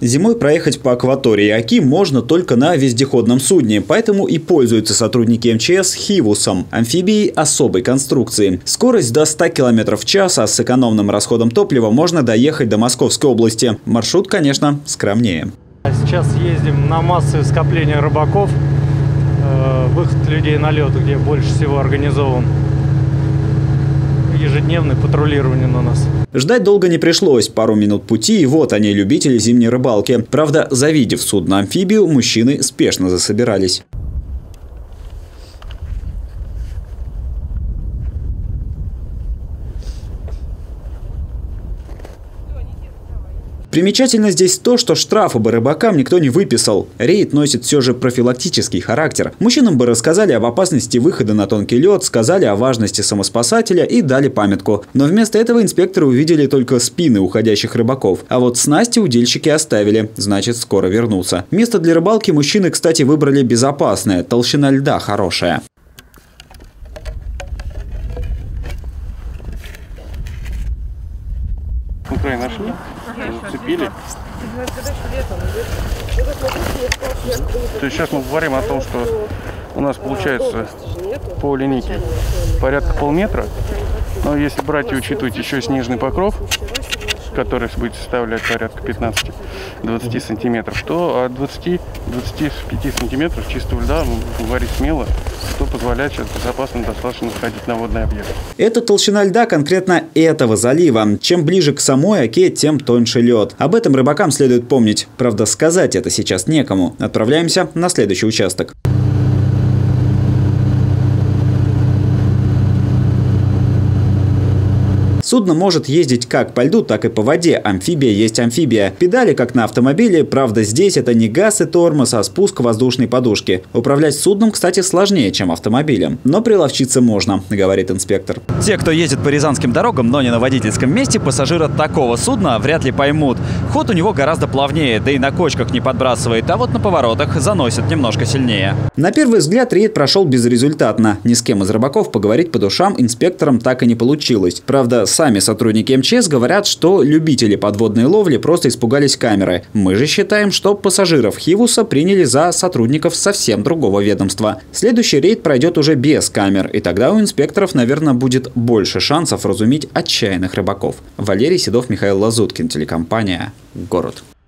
Зимой проехать по акватории Оки можно только на вездеходном судне, поэтому и пользуются сотрудники МЧС «Хивусом» – амфибией особой конструкции. Скорость до 100 км в час, а с экономным расходом топлива можно доехать до Московской области. Маршрут, конечно, скромнее. Сейчас ездим на массовое скопление рыбаков, выход людей на лед, где больше всего организован. Ежедневное патрулирование на нас. Ждать долго не пришлось. Пару минут пути, и вот они, любители зимней рыбалки. Правда, завидев судно-амфибию, мужчины спешно засобирались. Примечательно здесь то, что штрафа бы рыбакам никто не выписал. Рейд носит все же профилактический характер. Мужчинам бы рассказали об опасности выхода на тонкий лед, сказали о важности самоспасателя и дали памятку. Но вместо этого инспекторы увидели только спины уходящих рыбаков. А вот снасти удильщики оставили, значит, скоро вернутся. Место для рыбалки мужчины, кстати, выбрали безопасное, толщина льда хорошая. Край нашли, зацепили. То есть сейчас мы говорим о том, что у нас получается по линейке порядка полметра, но если брать и учитывать еще снежный покров, который будет составлять порядка 15-20 сантиметров, то от 20-25 сантиметров чистого льда, говорить смело, что позволяет сейчас безопасно достаточно сходить на водный объект. Это толщина льда конкретно этого залива. Чем ближе к самой Оке, тем тоньше лед. Об этом рыбакам следует помнить. Правда, сказать это сейчас некому. Отправляемся на следующий участок. Судно может ездить как по льду, так и по воде. Амфибия есть амфибия. Педали, как на автомобиле, правда здесь это не газ и тормоз, а спуск воздушной подушки. Управлять судном, кстати, сложнее, чем автомобилем. Но приловчиться можно, говорит инспектор. Те, кто ездит по рязанским дорогам, но не на водительском месте, пассажира такого судна вряд ли поймут. Ход у него гораздо плавнее, да и на кочках не подбрасывает, а вот на поворотах заносит немножко сильнее. На первый взгляд рейд прошел безрезультатно. Ни с кем из рыбаков поговорить по душам инспекторам так и не получилось. Правда, сами сотрудники МЧС говорят, что любители подводной ловли просто испугались камеры. Мы же считаем, что пассажиров Хивуса приняли за сотрудников совсем другого ведомства. Следующий рейд пройдет уже без камер, и тогда у инспекторов, наверное, будет больше шансов вразумить отчаянных рыбаков. Валерий Седов, Михаил Лазуткин, телекомпания «Город».